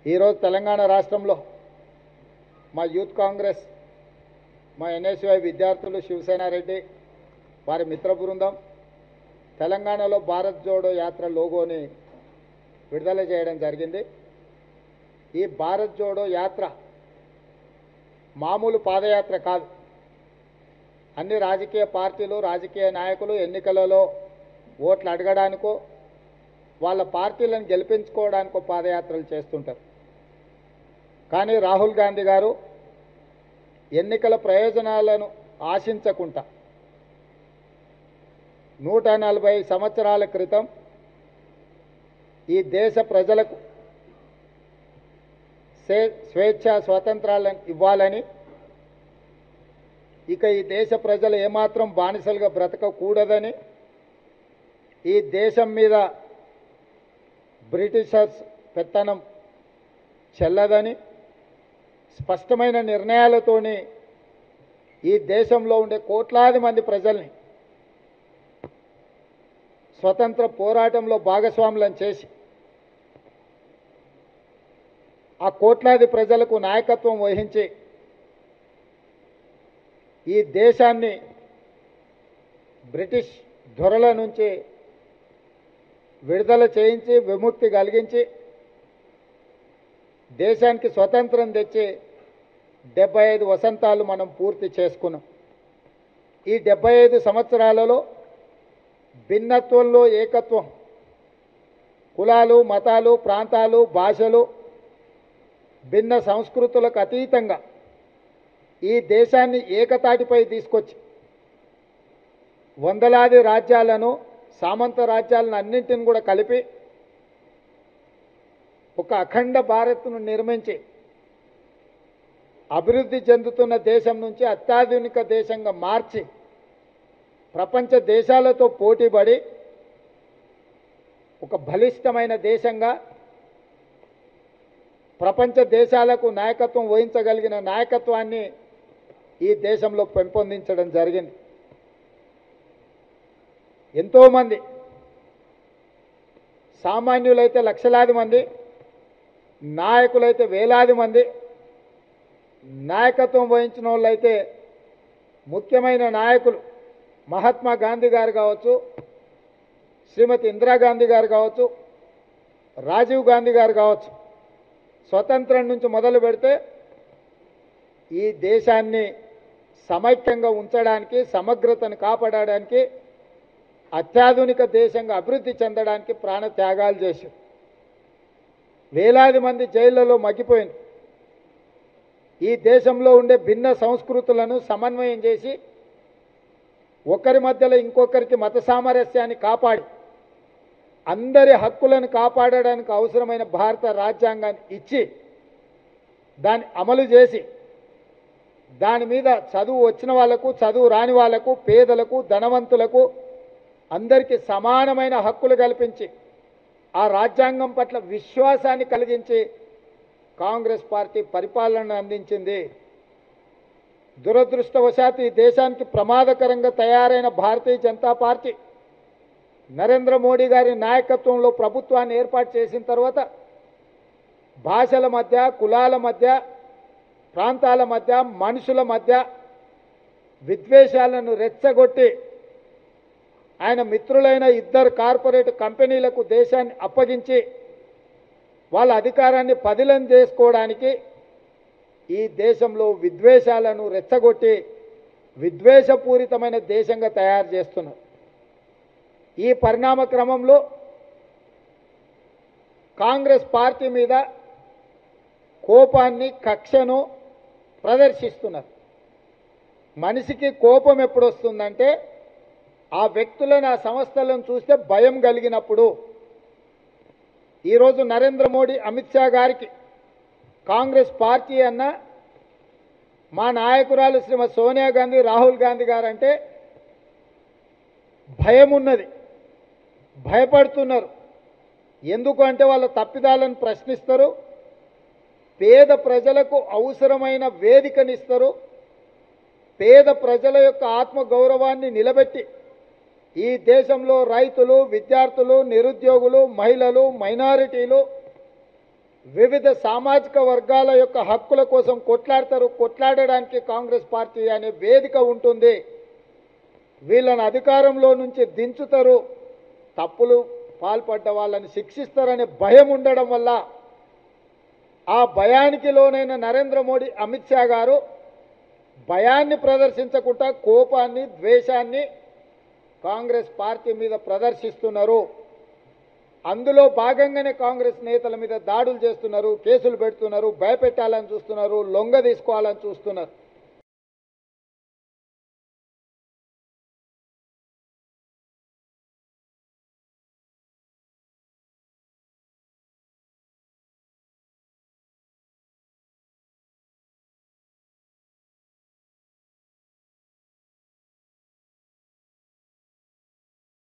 ఈరోజు తెలంగాణ రాష్ట్రంలో మా యూత్ కాంగ్రెస్, మా ఎన్ఎస్యుఐ విద్యార్థులు, శివసేన రెడ్డి వారి మిత్ర బృందం తెలంగాణలో భారత్ జోడో యాత్ర లోగోని విడుదల చేయడం జరిగింది. ఈ భారత్ జోడో యాత్ర మామూలు పాదయాత్ర కాదు. అన్ని రాజకీయ పార్టీలు, రాజకీయ నాయకులు ఎన్నికలలో ఓట్లు అడగడానికో వాళ్ళ పార్టీలను గెలిపించుకోవడానికో పాదయాత్రలు చేస్తుంటారు. కానీ రాహుల్ గాంధీ గారు ఎన్నికల ప్రయోజనాలను ఆశించకుండా 140 సంవత్సరాల క్రితం ఈ దేశ ప్రజలకు స్వేచ్ఛ స్వాతంత్రాలను ఇవ్వాలని, ఇక ఈ దేశ ప్రజలు ఏమాత్రం బానిసలుగా బ్రతకకూడదని, ఈ దేశం మీద బ్రిటిషర్స్ పెత్తనం చెల్లదని స్పష్టమైన నిర్ణయాలతోని ఈ దేశంలో ఉండే కోట్లాది మంది ప్రజల్ని స్వతంత్ర పోరాటంలో భాగస్వాములను చేసి ఆ కోట్లాది ప్రజలకు నాయకత్వం వహించి ఈ దేశాన్ని బ్రిటిష్ దొరల నుంచి విడుదల చేయించి విముక్తి కలిగించి దేశానికి స్వతంత్రం తెచ్చి 75 వసంతాలు మనం పూర్తి చేసుకున్నాం. ఈ 75 సంవత్సరాలలో భిన్నత్వంలో ఏకత్వం, కులాలు, మతాలు, ప్రాంతాలు, భాషలు, భిన్న సంస్కృతులకు అతీతంగా ఈ దేశాన్ని ఏకతాటిపై తీసుకొచ్చి వందలాది రాజ్యాలను, సామంత రాజ్యాలను అన్నింటిని కూడా కలిపి ఒక అఖండ భారత్ను నిర్మించి అభివృద్ధి చెందుతున్న దేశం నుంచి అత్యాధునిక దేశంగా మార్చి ప్రపంచ దేశాలతో పోటీపడి ఒక బలిష్టమైన దేశంగా ప్రపంచ దేశాలకు నాయకత్వం వహించగలిగిన నాయకత్వాన్ని ఈ దేశంలో పెంపొందించడం జరిగింది. ఎంతోమంది సామాన్యులైతే లక్షలాది మంది, నాయకులైతే వేలాది మంది, నాయకత్వం వహించిన వాళ్ళైతే ముఖ్యమైన నాయకులు మహాత్మా గాంధీ గారు కావచ్చు, శ్రీమతి ఇందిరాగాంధీ గారు కావచ్చు, రాజీవ్ గాంధీ గారు కావచ్చు, స్వతంత్రం నుంచి మొదలు పెడితే ఈ దేశాన్ని సమైక్యంగా ఉంచడానికి, సమగ్రతను కాపాడడానికి, అత్యాధునిక దేశంగా అభివృద్ధి చెందడానికి ప్రాణ త్యాగాలు చేశారు. వేలాది మంది జైళ్లలో మగ్గిపోయింది. ఈ దేశంలో ఉండే భిన్న సంస్కృతులను సమన్వయం చేసి ఒకరి మధ్యలో ఇంకొకరికి మత సామరస్యాన్ని కాపాడి అందరి హక్కులను కాపాడడానికి అవసరమైన భారత రాజ్యాంగాన్ని ఇచ్చి దాన్ని అమలు చేసి దాని మీద చదువు వచ్చిన వాళ్లకు, చదువు రాని వాళ్లకు, పేదలకు, ధనవంతులకు అందరికీ సమానమైన హక్కులు కల్పించి ఆ రాజ్యాంగం పట్ల విశ్వాసాన్ని కలిగించి కాంగ్రెస్ పార్టీ పరిపాలనను అందించింది. దురదృష్టవశాత్తు ఈ దేశానికి ప్రమాదకరంగా తయారైన భారతీయ జనతా పార్టీ నరేంద్ర మోడీ గారి నాయకత్వంలో ప్రభుత్వాన్ని ఏర్పాటు చేసిన తర్వాత భాషల మధ్య, కులాల మధ్య, ప్రాంతాల మధ్య, మనుషుల మధ్య విద్వేషాలను రెచ్చగొట్టి ఆయన మిత్రులైన 2 కార్పొరేట్ కంపెనీలకు దేశాన్ని అప్పగించి వాళ్ళ అధికారాన్ని పదిలం చేసుకోవడానికి ఈ దేశంలో విద్వేషాలను రెచ్చగొట్టి విద్వేషపూరితమైన దేశంగా తయారు చేస్తున్నారు. ఈ పరిణామ క్రమంలో కాంగ్రెస్ పార్టీ మీద కోపాన్ని, కక్షను ప్రదర్శిస్తున్నారు. మనిషికి కోపం ఎప్పుడు వస్తుందంటే ఆ వ్యక్తులను, ఆ సంస్థలను చూస్తే భయం కలిగినప్పుడు. ఈరోజు నరేంద్ర మోడీ, అమిత్ షా గారికి కాంగ్రెస్ పార్టీ అన్న, మా నాయకురాలు శ్రీమతి సోనియా గాంధీ, రాహుల్ గాంధీ గారంటే భయం ఉన్నది, భయపడుతున్నారు. ఎందుకు అంటే వాళ్ళ తప్పిదాలను ప్రశ్నిస్తారు, పేద ప్రజలకు అవసరమైన వేదికనిస్తారు, పేద ప్రజల యొక్క ఆత్మగౌరవాన్ని నిలబెట్టి ఈ దేశంలో రైతులు, విద్యార్థులు, నిరుద్యోగులు, మహిళలు, మైనారిటీలు వివిధ సామాజిక వర్గాల యొక్క హక్కుల కోసం కొట్లాడతారు. కొట్లాడడానికి కాంగ్రెస్ పార్టీ అనే వేదిక ఉంటుంది. వీళ్ళని అధికారంలో నుంచి దించుతారు, తప్పులు పాల్పడ్డ వాళ్ళని శిక్షిస్తారనే భయం ఉండడం వల్ల ఆ భయానికి లోనైన నరేంద్ర మోడీ, అమిత్ షా గారు భయాన్ని ప్రదర్శించకుండా కోపాన్ని, ద్వేషాన్ని కాంగ్రెస్ పార్టీ మీద ప్రదర్శిస్తున్నారు. అందులో భాగంగానే కాంగ్రెస్ నేతల మీద దాడులు చేస్తున్నారు, కేసులు పెడుతున్నారు, భయపెట్టాలని చూస్తున్నారు, లొంగ తీసుకోవాలని చూస్తున్నారు.